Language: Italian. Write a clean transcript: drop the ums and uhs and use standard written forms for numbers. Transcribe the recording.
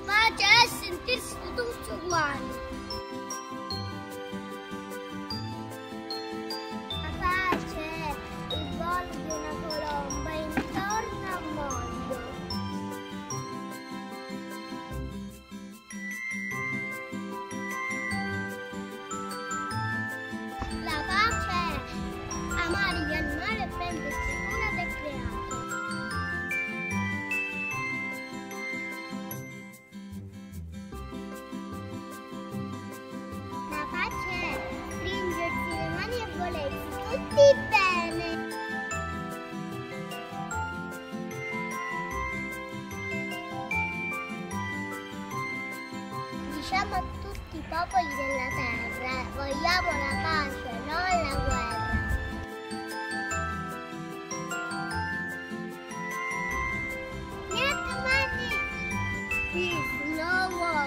pace è sentirsi tutti uguali. La pace è il volo di una colomba intorno al mondo. La pace è amare gli animali e prendersi cura del creato. La pace è stringersi le mani e volersi tutti bene. Diciamo a tutti i popoli della terra, vogliamo la pace, non la guerra. Niente mani! Peace, no war.